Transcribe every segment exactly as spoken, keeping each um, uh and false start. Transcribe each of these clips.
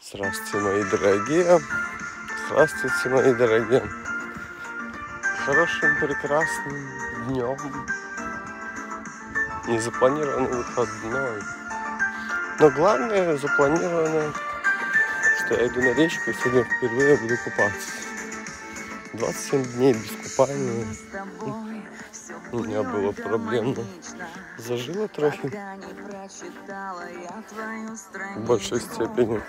Здравствуйте, мои дорогие. Здравствуйте, мои дорогие. Хорошим, прекрасным днем. Незапланированный выходной. Но главное, запланировано, что я иду на речку и сегодня впервые буду купаться. двадцать семь дней без купания. У меня было проблемно. Зажило трохи. В большой степени.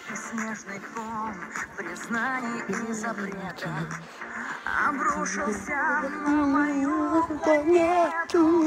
Обрушился на мою планету.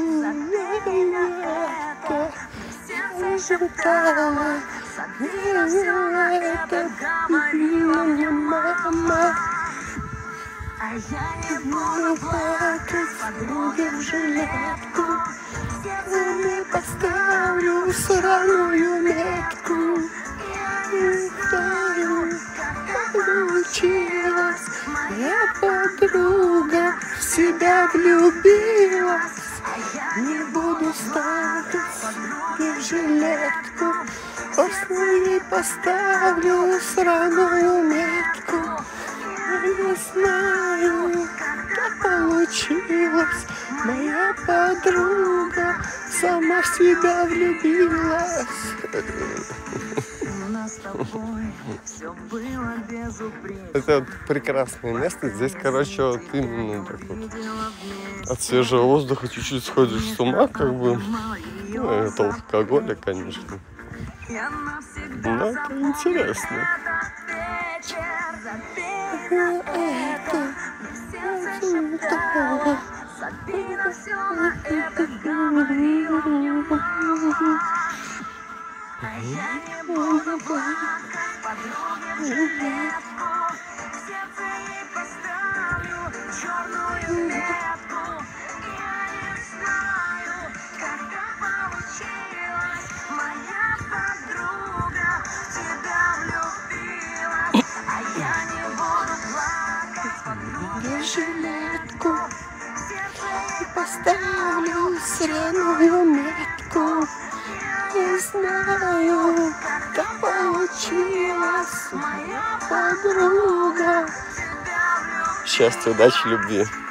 Сердце шептало, забила все это, говорила мне мама. А я не буду плакать, подруге в жилетку. Сердце не поставлю сраную метку. Я не знаю, как получилось. Моя подруга в себя влюбилась. Не буду ставить подруге в жилетку. Просто ей поставлю сраную метку. Я не знаю, как получилось. Моя подруга сама в себя влюбилась. Это вот прекрасное место. Здесь, короче, вот именно так вот от свежего воздуха чуть-чуть сходишь с ума, как бы. Ну, это алкоголя, конечно. Но это интересно. Это а я не буду плакать, подруге в жилетку. Сердце ей поставлю черную метку. Я не знаю, как так получилось. Моя подруга в тебя влюбилась. А я не буду плакать, подруге в жилетку. Сердце ей поставлю сраную метку. Не знаю, как получилось. Моя подруга. Счастья, удачи, любви.